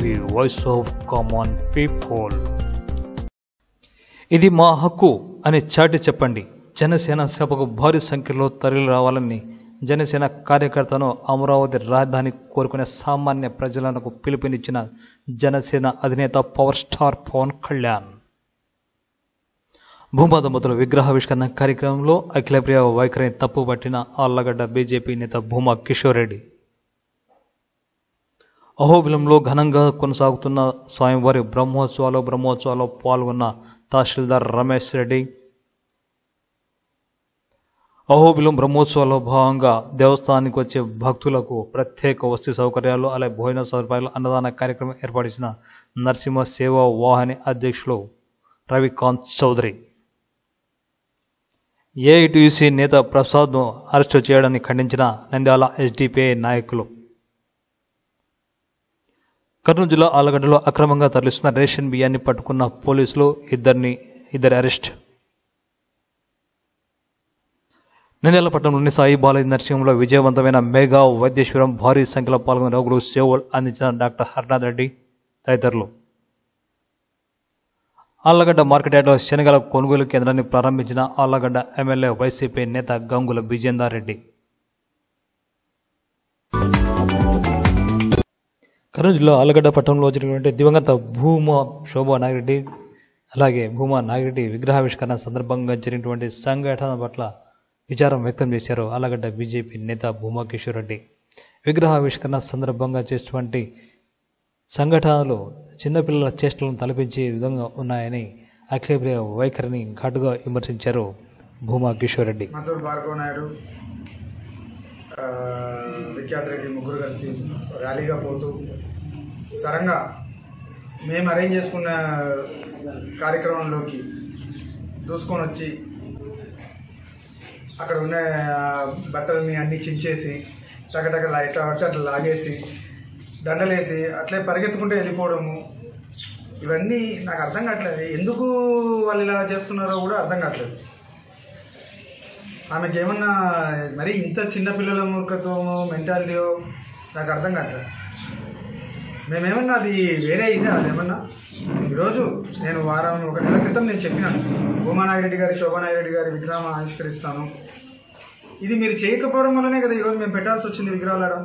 BJP voice of common people. ఇది మా హక్కు అని చాటి చెప్పండి. జనసేన సభకు భారీ సంఖ్యలో తరలి రావాలని జనసేన కార్యకర్తను అమరావతి రాజధాని కోరుకునే సామాన్య ప్రజలకు పిలుపునిచ్చిన జనసేన అధినేత పవర్ స్టార్ పవన్ కళ్యాణ్. భూమా దంపతుల విగ్రహావిష్కరణ కార్యక్రమంలో అఖిలప్రియ వైఖరిని తప్పుపట్టిన ఆళ్లగడ్డ బీజేపీ నేత భూమా కిషోర్ రెడ్డి. అహోబిలంలో ఘనంగా కొనసాగుతున్న స్వామివారి బ్రహ్మోత్సవాల్లో పాల్గొన్న తహసీల్దార్ రమేష్ రెడ్డి. అహోబిలం బ్రహ్మోత్సవాల్లో భాగంగా దేవస్థానానికి వచ్చే భక్తులకు ప్రత్యేక వసతి సౌకర్యాలు, అలాగే భోజన సదుపాయాలు, అన్నదాన కార్యక్రమం ఏర్పాటించిన నరసింహ సేవా వాహిని అధ్యక్షులు రవికాంత్ చౌదరి. ఏఐటీయూసీ నేత ప్రసాద్ను అరెస్టు చేయడాన్ని ఖండించిన నంద్యాల ఎస్డిపిఐ నాయకులు. కర్నూలు జిల్లా ఆళ్లగడ్డలో అక్రమంగా తరలిస్తున్న రేషన్ బియ్యాన్ని పట్టుకున్న పోలీసులు ఇద్దరి అరెస్ట్. నంద్యాల పట్టణంలోని సాయి బాలాజీ నర్సింహంలో విజయవంతమైన మెగా వైద్యేశ్వరం భారీ సంఖ్యలో పాల్గొన్న రోగులు సేవలు అందించిన డాక్టర్ హర్నాథ్ రెడ్డి తదితరులు. ఆళ్లగడ్డ మార్కెట్ యార్డ్లో శనగల కొనుగోలు కేంద్రాన్ని ప్రారంభించిన ఆళ్లగడ్డ ఎమ్మెల్యే వైసీపీ నేత గంగుల విజేందర్ రెడ్డి. కర్నూలు జిల్లా ఆళ్లగడ్డ పట్టణంలో జరిగినటువంటి దివంగత భూమా శోభా నాగిరెడ్డి అలాగే భూమా నాగిరెడ్డి విగ్రహావిష్కరణ సందర్భంగా జరిగినటువంటి సంఘటన పట్ల విచారం వ్యక్తం చేశారు ఆళ్లగడ్డ బీజేపీ నేత భూమా కిషోర్ రెడ్డి. విగ్రహావిష్కరణ సందర్భంగా చేసినటువంటి సంఘటనలు చిన్నపిల్లల చేష్టలను తలపించే విధంగా ఉన్నాయని అఖిలప్రియ వైఖరిని ఘాటుగా విమర్శించారు భూమా కిషోర్ రెడ్డి. మధుర్ భార్గవ నాయుడు, విఖ్యాత్ రెడ్డి ముగ్గురు కలిసి ర్యాలీగా పోతూ సడన్గా మేము అరేంజ్ చేసుకున్న కార్యక్రమంలోకి దూసుకొని వచ్చి అక్కడ ఉన్న బట్టలని అన్నీ చించేసి టకటక ఎట్లా అట్లా లాగేసి దండలేసి అట్లే పరిగెత్తుకుంటూ వెళ్ళిపోవడము, ఇవన్నీ నాకు అర్థం కావట్లేదు. ఎందుకు వాళ్ళు ఇలా చేస్తున్నారో కూడా అర్థం కావట్లేదు. ఆమెకి ఏమన్నా మరి ఇంత చిన్నపిల్లల మూర్ఖత్వమో మెంటాలిటీయో నాకు అర్థం కావట్లేదు. మేమేమన్నా అది వేరే ఇదే అదేమన్నా. ఈరోజు నేను ఒక నెల క్రితం నేను చెప్పినాను, భూమా నాగిరెడ్డి గారి శోభా నాగిరెడ్డి గారి విగ్రహం ఆవిష్కరిస్తాను. ఇది మీరు చేయకపోవడం వల్లనే కదా ఈరోజు మేము పెట్టాల్సి వచ్చింది విగ్రహాలు.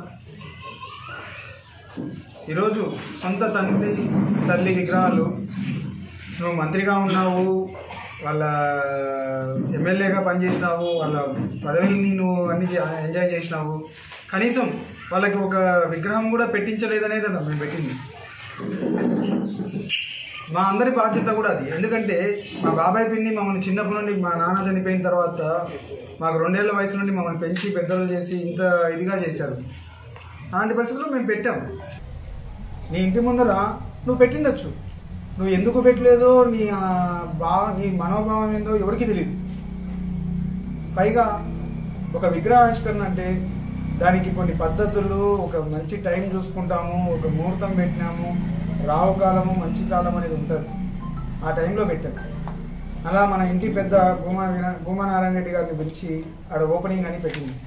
ఈరోజు సొంత తల్లి విగ్రహాలు, నువ్వు మంత్రిగా ఉన్నావు, వాళ్ళ ఎమ్మెల్యేగా పనిచేసినావు, వాళ్ళ పదవిని నువ్వు అన్ని ఎంజాయ్ చేసినావు, కనీసం వాళ్ళకి ఒక విగ్రహం కూడా పెట్టించలేదనే కదా మేము పెట్టింది. మా అందరి బాధ్యత కూడా అది. ఎందుకంటే మా బాబాయ్ పిన్ని మమ్మల్ని చిన్నప్పటి నుండి, మా నాన్న చనిపోయిన తర్వాత మాకు 2 ఏళ్ల వయసు నుండి మమ్మల్ని పెంచి పెద్దలు చేసి ఇంత ఇదిగా చేశారు. అలాంటి పరిస్థితుల్లో మేము పెట్టాము. నీ ఇంటి ముందర నువ్వు పెట్టిండొచ్చు, నువ్వు ఎందుకు పెట్టలేదో నీ మనోభావం ఏందో ఎవరికి తెలియదు. పైగా ఒక విగ్రహావిష్కరణ అంటే దానికి కొన్ని పద్ధతులు, ఒక మంచి టైం చూసుకుంటాము, ఒక ముహూర్తం పెట్టినాము, రావు కాలము మంచి కాలం అనేది ఉంటుంది. ఆ టైంలో పెట్టాము. అలా మన ఇంటి పెద్ద భూమా నారాయణ రెడ్డి గారిని పిలిచి ఆడ ఓపెనింగ్ అని పెట్టింది.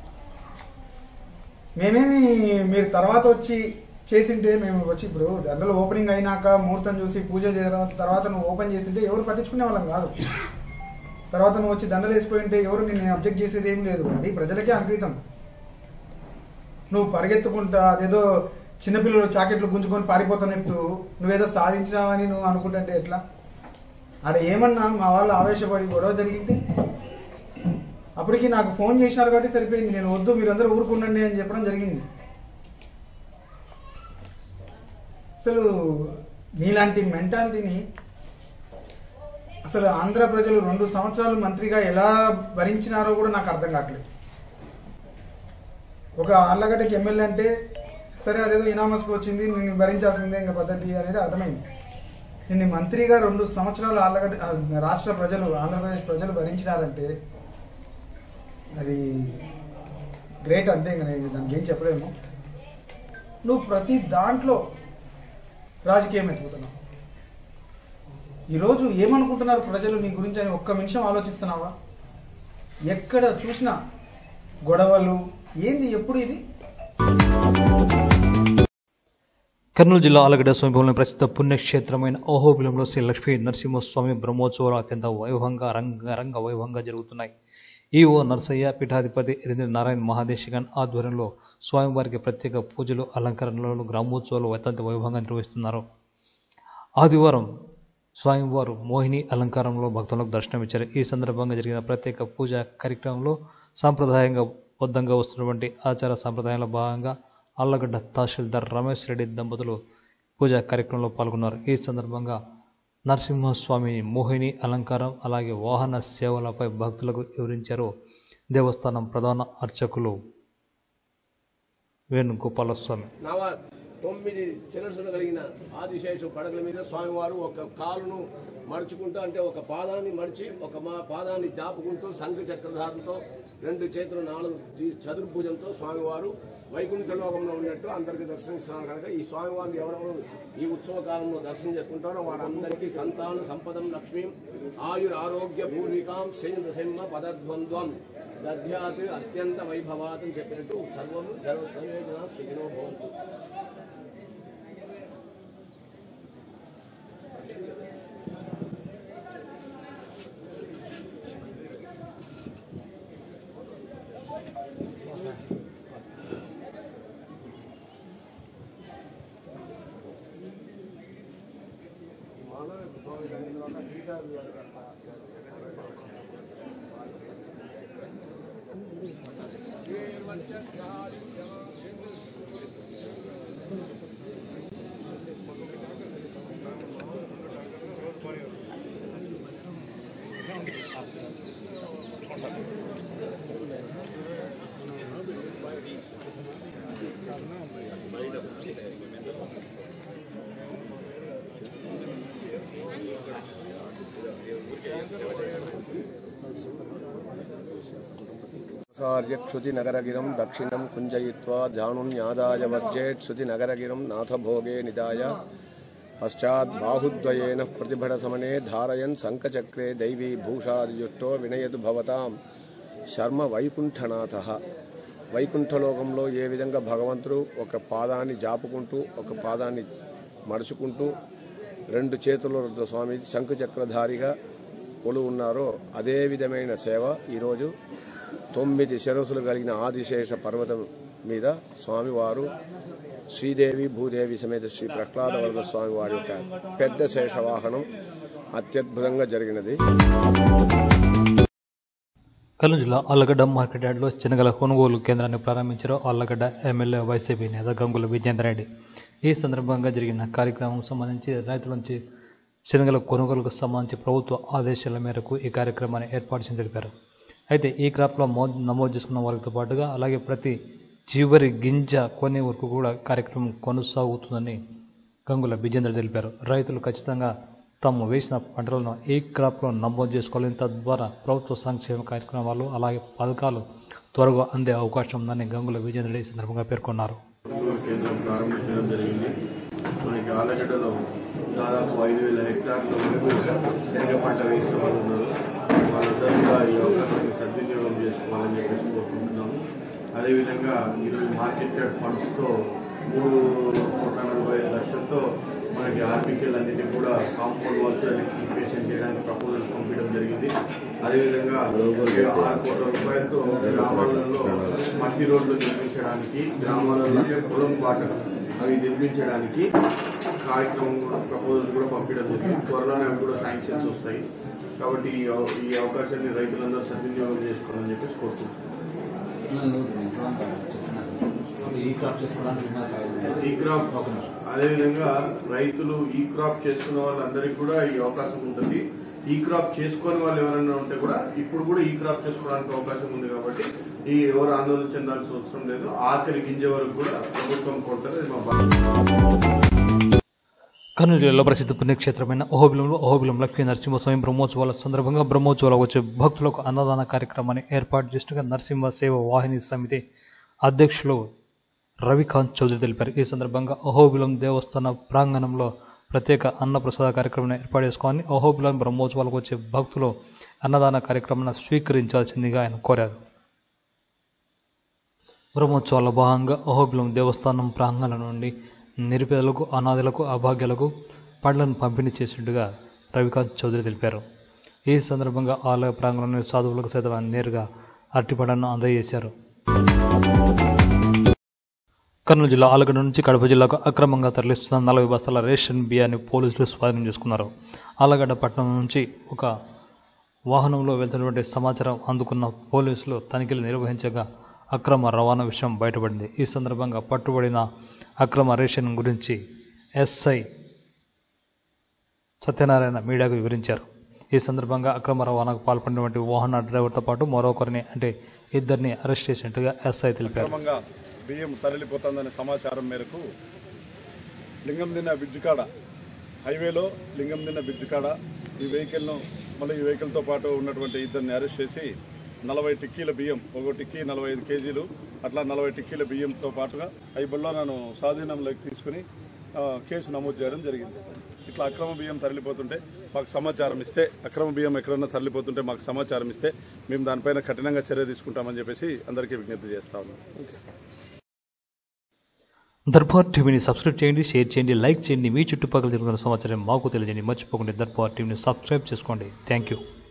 మేమేమి మీరు తర్వాత వచ్చి చేసింటే మేము వచ్చి ఇప్పుడు అందులో ఓపెనింగ్ అయినాక ముహూర్తం చూసి పూజ చేసిన తర్వాత నువ్వు ఓపెన్ చేసింటే ఎవరు పట్టించుకునే వాళ్ళం కాదు. తర్వాత నువ్వు వచ్చి దండలు వేసిపోయింటే ఎవరు నిన్ను అబ్జెక్ట్ చేసేది ఏం లేదు. అది ప్రజలకే అంకితం. నువ్వు పరిగెత్తుకుంటా అదేదో చిన్నపిల్లలు చాకెట్లు గుంజుకొని పారిపోతున్నట్టు నువ్వేదో సాధించినావని నువ్వు అనుకుంటుంటే ఎట్లా? అక్కడ ఏమన్నా మా వాళ్ళు ఆవేశపడి గొడవ జరిగింటే అప్పటికి నాకు ఫోన్ చేసినారు కాబట్టి సరిపోయింది. నేను వద్దు మీరందరూ ఊరుకుండండి అని చెప్పడం జరిగింది. అసలు నీలాంటి మెంటాలిటీని అసలు ఆంధ్ర ప్రజలు 2 సంవత్సరాలు మంత్రిగా ఎలా భరించినారో కూడా నాకు అర్థం కావట్లేదు. ఒక ఆళ్లగడ్డకి ఎమ్మెల్యే అంటే సరే అదేదో ఇనామస్కి వచ్చింది, నేను భరించాల్సిందే ఇంకా పద్ధతి అనేది అర్థమైంది. నిన్ను మంత్రిగా 2 సంవత్సరాలు ఆళ్లగడ్డ రాష్ట్ర ప్రజలు, ఆంధ్రప్రదేశ్ ప్రజలు భరించినారంటే అది గ్రేట్ అంతే. ఇంకా దానికి ఏం చెప్పలేము. నువ్వు ప్రతి దాంట్లో రాజకీయం ఎత్తుకుతున్నావు. ఈరోజు ఏమనుకుంటున్నారు ప్రజలు నీ గురించి అని ఒక్క నిమిషం ఆలోచిస్తున్నావా? ఎక్కడ చూసినా గొడవలు ఏంది? ఎప్పుడు ఇది? కర్నూలు జిల్లా ఆలగడ్డ సమీపంలోని ప్రసిద్ధ పుణ్యక్షేత్రమైన అహోబిలంలో శ్రీ లక్ష్మీ నరసింహస్వామి బ్రహ్మోత్సవాలు అత్యంత వైభవంగా రంగ వైభవంగా జరుగుతున్నాయి. ఈఓ నరసయ్య పీఠాధిపతి ఎదింద్ర నారాయణ మహాదేశికన్ ఆధ్వర్యంలో స్వామివారికి ప్రత్యేక పూజలు, అలంకరణలు, గ్రామోత్సవాలు అత్యంత వైభవంగా నిర్వహిస్తున్నారు. ఆదివారం స్వామివారు మోహిని అలంకారంలో భక్తులకు దర్శనమిచ్చారు. ఈ సందర్భంగా జరిగిన ప్రత్యేక పూజా కార్యక్రమంలో సాంప్రదాయంగా బద్ధంగా వస్తున్నటువంటి ఆచార సంప్రదాయాల భాగంగా ఆళ్లగడ్డ తహసీల్దార్ రమేష్ రెడ్డి దంపతులు పూజా కార్యక్రమంలో పాల్గొన్నారు. ఈ సందర్భంగా నరసింహస్వామి మోహిని అలంకారం అలాగే వాహన సేవలపై భక్తులకు వివరించారు దేవస్థానం ప్రధాన అర్చకులు వేణుగోపాలస్వామి. 9 శిరస్సులు కలిగిన ఆదిశేషు పడగల మీద స్వామివారు ఒక కాలును మడుచుకుంటూ, అంటే ఒక పాదాన్ని మడిచి ఒక పాదాన్ని జాపుకుంటూ శంఖ చక్రధారంతో 2 చేతులు 4 చతుర్భుజంతో స్వామివారు వైకుంఠ లోకంలో ఉన్నట్టు అందరికీ దర్శనమిస్తున్నారు. కనుక ఈ స్వామివారిని ఎవరెవరు ఈ ఉత్సవ కాలంలో దర్శనం చేసుకుంటారో వారందరికీ సంతాన సంపదం లక్ష్మీం ఆయురారోగ్య పూర్వికాం శ్రీంద్రసింహ పదద్వంద్వం దధ్యాత్ అత్యంత వైభవాత్ అని చెప్పినట్టు సర్వము జన సుఖినో భవంతు. श्रुतिनगरगिरं दक्षिणं कुञ्जयित्वा ध्यानुन्यादाय वर्जेत् श्रुतिनगरगिरं नाथभोगे निधाय पश्चात् बाहुद्वयेन प्रतिभटसमने धारयन् शङ्खचक्रे दैवी भूषादिजुष्टो विनयतु भवतां శర్మ వైకుంఠనాథ. వైకుంఠలోకంలో ఏ విధంగా భగవంతుడు ఒక పాదాన్ని జాపుకుంటూ ఒక పాదాన్ని మడుచుకుంటూ 2 చేతులతో స్వామి శంఖచక్రధారిగా కొలువు ఉన్నారో అదే విధమైన సేవ ఈరోజు 9 శిరస్సులు కలిగిన ఆదిశేష పర్వతం మీద స్వామివారు శ్రీదేవి భూదేవి సమేత శ్రీ ప్రహ్లాద వరద స్వామివారి యొక్క పెద్ద శేషవాహనం అత్యద్భుతంగా జరిగినది. కర్నూలు జిల్లా ఆళ్లగడ్డ మార్కెట్ యార్డ్లో శనగల కొనుగోలు కేంద్రాన్ని ప్రారంభించారు ఆళ్లగడ్డ ఎమ్మెల్యే వైసీపీ నేత గంగుల విజేందర్ రెడ్డి. ఈ సందర్భంగా జరిగిన కార్యక్రమం సంబంధించి రైతుల నుంచి శనగల కొనుగోలుకు సంబంధించి ప్రభుత్వ ఆదేశాల మేరకు ఈ కార్యక్రమాన్ని ఏర్పాటు చేసి తెలిపారు. అయితే ఈ క్రాప్లో నమోదు చేసుకున్న వారితో పాటుగా అలాగే ప్రతి చివరి గింజ కొనే వరకు కూడా కార్యక్రమం కొనసాగుతుందని గంగుల విజేందర్ తెలిపారు. రైతులు ఖచ్చితంగా తాము వేసిన పంటలను ఈ క్రాప్లో నమోదు చేసుకోవాలని, తద్వారా ప్రభుత్వ సంక్షేమ కార్యక్రమాలు అలాగే పథకాలు త్వరగా అందే అవకాశం ఉందని గంగుల విజేందర్ ఈ సందర్భంగా పేర్కొన్నారు. కేంద్రం ప్రారంభించడం జరిగింది. మనకి ఆళ్లగడ్డలో దాదాపు 5,000 హెక్టార్లు శనగ పంట వేసిన వాళ్ళు ఉన్నారు. వాళ్ళందరూ కూడా ఈ అవకాశాన్ని సద్వినియోగం చేసుకోవాలని చెప్పేసి కోరుకుంటున్నాము. అదేవిధంగా ఈరోజు మార్కెట్ యార్డ్ ఫండ్స్తో 3,45,00,000తో మనకి ఆర్బీకేలు అన్నింటినీ కూడా కాంపౌండ్ వాల్స్ ఎలక్ట్రిఫికేషన్ చేయడానికి ప్రపోజల్స్ పంపించడం జరిగింది. అదేవిధంగా 6 కోట్ల రూపాయలతో గ్రామాలలో మట్టి రోడ్లు నిర్మించడానికి, గ్రామాలలో పొలం బాటలు అవి నిర్మించడానికి కార్యక్రమం ప్రపోజల్స్ కూడా పంపించడం జరిగింది. త్వరలోనే అవి కూడా శాంక్షన్స్ వస్తాయి. కాబట్టి ఈ అవకాశాన్ని రైతులందరూ సద్వినియోగం చేసుకోవాలని చెప్పేసి కోరుకుంటున్నాం. ఈ క్రాప్ అదేవిధంగా రైతులు ఈ క్రాప్ చేసుకున్న వాళ్ళందరికీ కూడా ఈ అవకాశం ఉంటుంది. ఈ క్రాప్ చేసుకునే వాళ్ళు ఎవరైనా ఉంటే కూడా ఇప్పుడు కూడా ఈ క్రాప్ చేసుకోవడానికి అవకాశం ఉంది. కాబట్టి ఎవరు ఆందోళన చెందాల్సిన అవసరం లేదు. ఆఖరి గింజ వరకు కూడా ప్రభుత్వం కొంటారు. కర్నూలు జిల్లాలో ప్రసిద్ధ పుణ్యక్షేత్రమైన అహోబిలం లక్ష్మీ నరసింహస్వామి బ్రహ్మోత్సవాల సందర్భంగా బ్రహ్మోత్సవాలకు వచ్చే భక్తులకు అన్నదాన కార్యక్రమాన్ని ఏర్పాటు చేసినగా నరసింహ సేవ వాహిని సమితి అధ్యక్షులు రవికాంత్ చౌదరి తెలిపారు. ఈ సందర్భంగా అహోబిలం దేవస్థాన ప్రాంగణంలో ప్రత్యేక అన్నప్రసాద కార్యక్రమాన్ని ఏర్పాటు చేసుకోవాలని, అహోబిలం బ్రహ్మోత్సవాలకు వచ్చే భక్తులు అన్నదాన కార్యక్రమాన్ని స్వీకరించాల్సిందిగా ఆయన కోరారు. బ్రహ్మోత్సవాల భాగంగా అహోబిలం దేవస్థానం ప్రాంగణం నుండి నిరుపేదలకు, అనాథలకు, అభాగ్యులకు పండ్లను పంపిణీ చేసినట్టుగా రవికాంత్ చౌదరి తెలిపారు. ఈ సందర్భంగా ఆలయ ప్రాంగణంలోని సాధువులకు సైతం నేరుగా అరటిపండ్లను అందజేశారు. కర్నూలు జిల్లా ఆలగడ్డ నుంచి కడప జిల్లాకు అక్రమంగా తరలిస్తున్న 40 బస్తాల రేషన్ బియ్యాన్ని పోలీసులు స్వాధీనం చేసుకున్నారు. ఆలగడ్డ పట్టణం నుంచి ఒక వాహనంలో వెళ్తున్నటువంటి సమాచారం అందుకున్న పోలీసులు తనిఖీలు నిర్వహించగా అక్రమ రవాణా విషయం బయటపడింది. ఈ సందర్భంగా పట్టుబడిన అక్రమ రేషన్ గురించి ఎస్ఐ సత్యనారాయణ మీడియాకు వివరించారు. ఈ సందర్భంగా అక్రమ రవాణాకు పాల్పడినటువంటి వాహన డ్రైవర్తో పాటు మరొకరిని అంటే ఇద్దరిని అరెస్ట్ చేసినట్టుగా ఎస్ఐ తెలిపారు. అక్రమంగా బియ్యం తరలిపోతుందనే సమాచారం మేరకు లింగందిన్న బిజ్జుకాడ హైవేలో లింగందిన్న బిజ్జుకాడ ఈ వెహికల్ను మళ్ళీ ఈ వెహికల్తో పాటు ఉన్నటువంటి ఇద్దరిని అరెస్ట్ చేసి 40 టిక్కీల బియ్యం, ఒక టిక్కీ 45 కేజీలు అట్లా 40 టిక్కీల బియ్యంతో పాటుగా నన్ను స్వాధీనంలోకి తీసుకుని కేసు నమోదు చేయడం జరిగింది. ఇట్లా అక్రమ బియ్యం తరలిపోతుంటే మాకు సమాచారం ఇస్తే, అక్రమ బియ్యం ఎక్కడన్నా తరలిపోతుంటే మాకు సమాచారం ఇస్తే మేము దానిపైన కఠినంగా చర్య తీసుకుంటామని చెప్పేసి అందరికీ విజ్ఞప్తి చేస్తా ఉన్నాం. దర్బార్ టీవీని సబ్స్క్రైబ్ చేయండి, షేర్ చేయండి, లైక్ చేయండి. మీ చుట్టుపక్కల జరుగుతున్న సమాచారం మాకు తెలియజేయండి. మర్చిపోకండి దర్బార్ టీవీని సబ్స్క్రైబ్ చేసుకోండి. Thank you.